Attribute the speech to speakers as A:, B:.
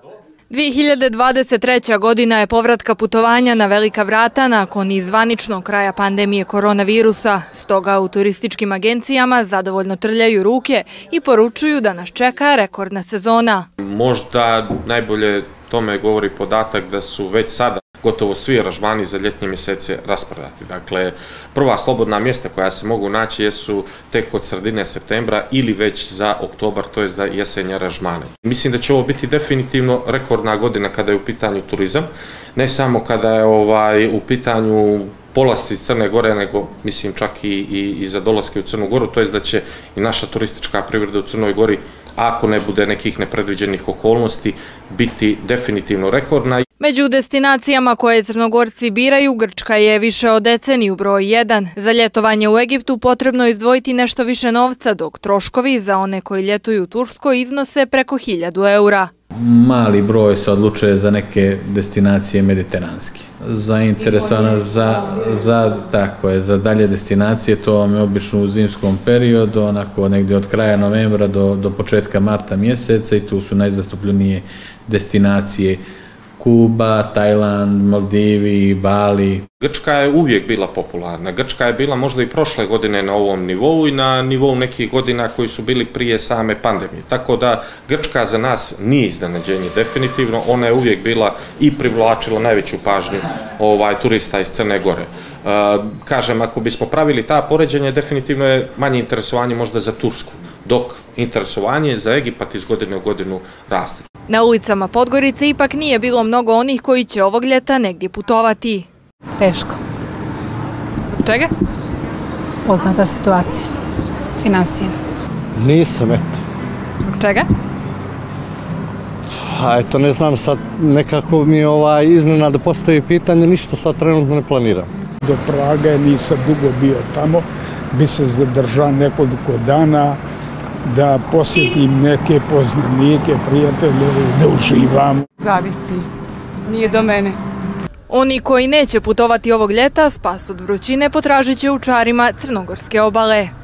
A: 2023. godina je povratka putovanja na velika vrata nakon zvaničnog kraja pandemije koronavirusa. Stoga u turističkim agencijama zadovoljno trljaju ruke i poručuju da nas čeka rekordna sezona.
B: Možda najbolje tome govori podatak da su već sada gotovo svi aranžmani za ljetnje mjesece rasprodati. Dakle, prva slobodna mjesta koja se mogu naći jesu tek od sredine septembra ili već za oktobar, to je za jesenje aranžmane. Mislim da će ovo biti definitivno rekordna godina kada je u pitanju turizam, ne samo kada je u pitanju polasci iz Crne Gore, nego mislim čak i za dolaske u Crnu Goru, to je da će i naša turistička privreda u Crnoj Gori, ako ne bude nekih nepredviđenih okolnosti, biti definitivno rekordna.
A: Među destinacijama koje Crnogorci biraju, Grčka je više od deceniju broj 1. Za ljetovanje u Egiptu potrebno je izdvojiti nešto više novca, dok troškovi za one koji ljetuju u Turskoj iznose preko 1000 eura.
C: Mali broj se odlučuje za neke destinacije mediteranske. Zainteresovana za dalje destinacije, to vam je obično u zimskom periodu, onako negdje od kraja novembra do početka marta mjeseca, i tu su najzastupljenije destinacije Kuba, Tajland, Maldivi, Bali.
B: Grčka je uvijek bila popularna. Grčka je bila možda i prošle godine na ovom nivou i na nivou nekih godina koji su bili prije same pandemije. Tako da Grčka za nas nije iznenađenje definitivno. Ona je uvijek bila i privlačila najveću pažnju turista iz Crne Gore. Kažem, ako bismo pravili ta poređenja, definitivno je manje interesovanje možda za Tursku, dok interesovanje za Egipat iz godine u godinu raste.
A: Na ulicama Podgorice ipak nije bilo mnogo onih koji će ovog ljeta negdje putovati.
D: Teško.
A: Čega?
D: Poznata situacija. Finansije.
E: Nisam, eto.
A: Zbog čega?
E: Eto, ne znam sad, nekako mi je iznenada postavi pitanje, ništa sad trenutno ne planiram.
F: Do Praga nisam dugo bio tamo, bi se zadržao nekoliko dana, da posjetim neke poznanike, prijatelje, da uživam.
D: Zavisi. Nije do mene.
A: Oni koji neće putovati ovog ljeta, spas od vrućine potražit će u čarima crnogorske obale.